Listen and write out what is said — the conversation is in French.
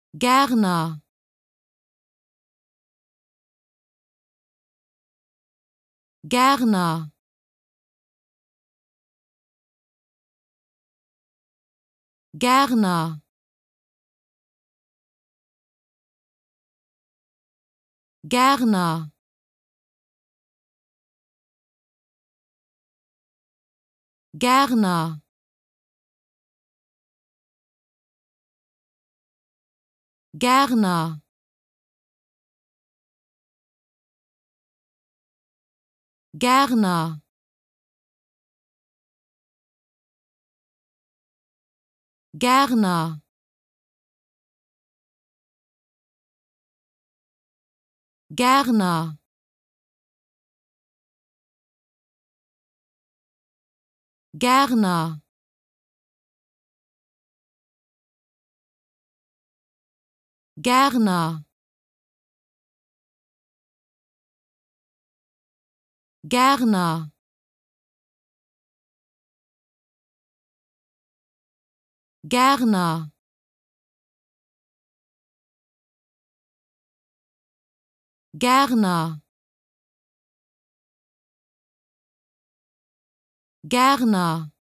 Gerner, Gerner, Gerner, Gerner, Gerner, Gerner, Gerner, Gerner, Gerner, Gerner, Gerner, Gerner, Gerner, Gerner, Gerner,